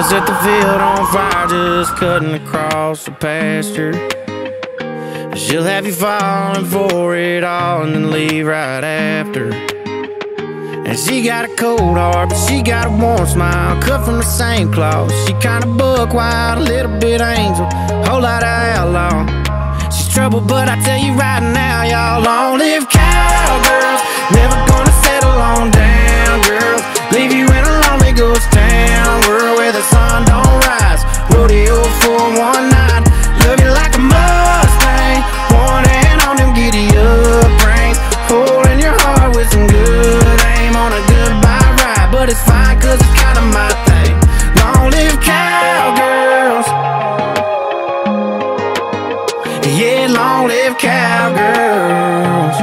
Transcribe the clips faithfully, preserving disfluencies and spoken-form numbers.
set the field on fire, just cutting across the pasture. She'll have you falling for it all and then leave right after. And she got a cold heart, but she got a warm smile, cut from the same cloth. She kinda buck wild, a little bit angel, whole lot of outlaw. She's trouble, but I tell you right now, y'all, long live cowgirls. Never gonna settle on down, girls. Leave you in a lonely ghost town, world where the sun don't rise. Rodeo for one night, love you like a Mustang. One hand on them giddy up reins, holding your heart with some good aim on a goodbye ride. But it's fine, cause it's kinda my thing. Long live cowgirls. Yeah, long live cowgirls.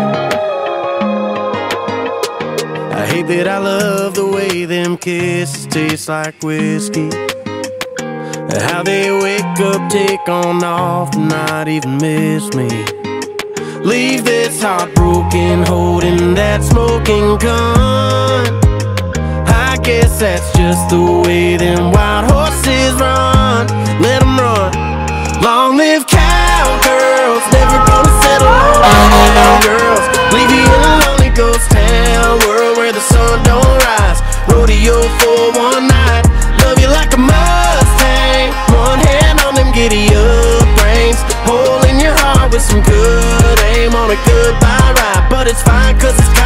I hate that I love the way them kisses taste like whiskey, how they wake up, take on off, and not even miss me. Leave this heart broken, holding that smoking gun. I guess that's just the way them wild horses run. Let them run. Long live cowgirls, never gonna settle on girls. Leave you in a lonely ghost town, world where the sun don't rise. Rodeo for one night, love you like a Mustang. One hand on them giddy up reins, holding your heart with some good aim on a goodbye ride. But it's fine, cause it's